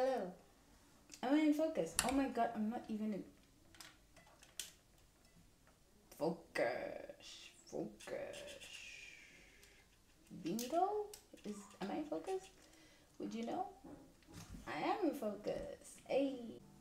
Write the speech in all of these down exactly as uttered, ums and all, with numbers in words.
Hello. I'm in focus. Oh my god, I'm not even in focus. Focus. Bingo? Is am I in focus? Would you know? I am in focus. Hey.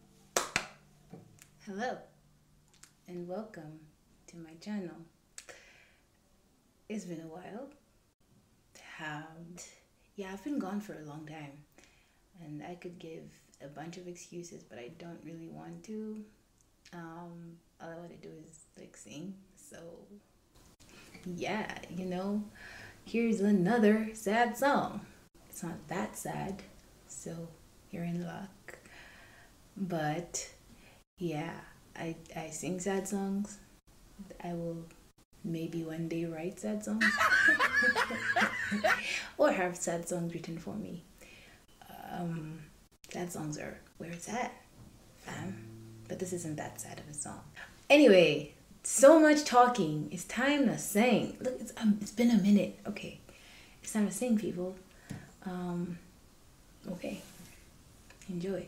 Hello and welcome to my channel. It's been a while. Um, yeah, I've been gone for a long time, and I could give a bunch of excuses, but I don't really want to. Um, all I want to do is like sing. So yeah, you know, here's another sad song. It's not that sad, so you're in luck. But yeah, I I sing sad songs. I will maybe one day write sad songs or have sad songs written for me. Um, sad songs are where it's at, fam. But this isn't that sad of a song. Anyway, so much talking. It's time to sing. Look, it's um, it's been a minute. Okay, it's time to sing, people. Um, okay, enjoy.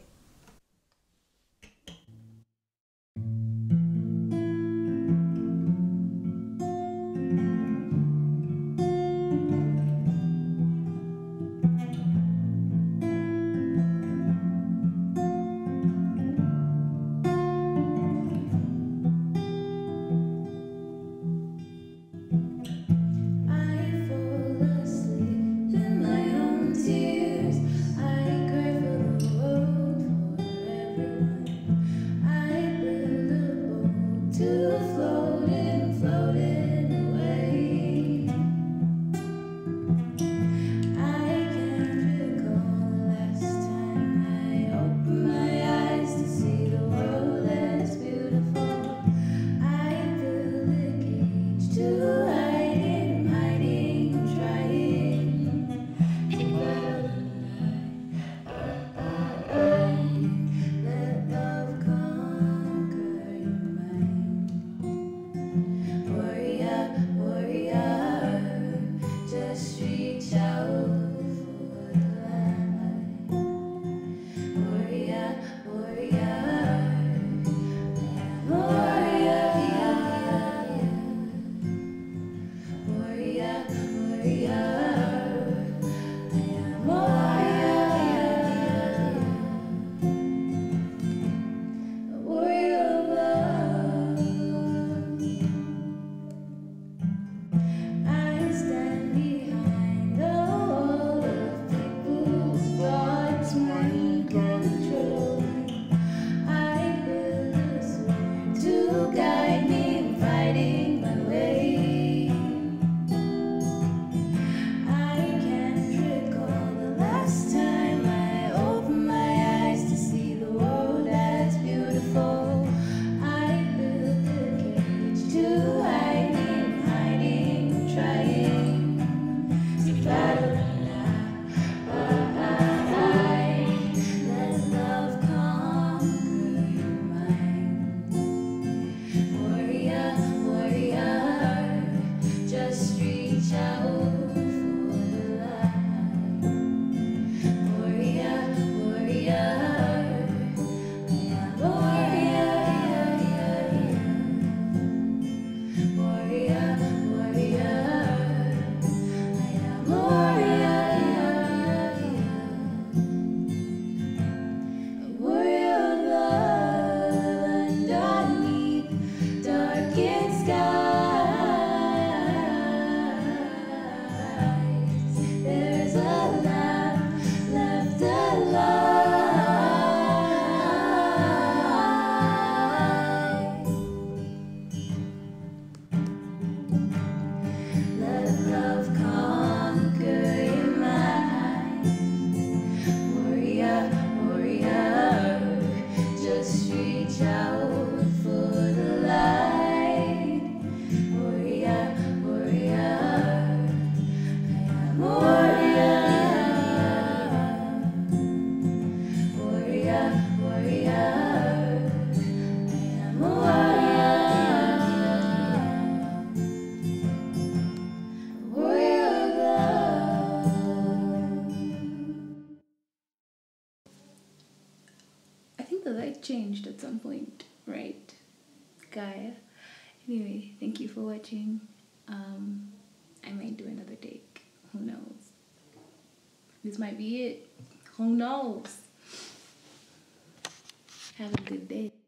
the light changed at some point, right? Gaia. Anyway, thank you for watching. Um, I might do another take. Who knows? This might be it. Who knows? Have a good day.